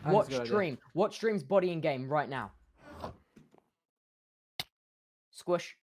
Watch stream. Watch stream's body in game right now. Squish.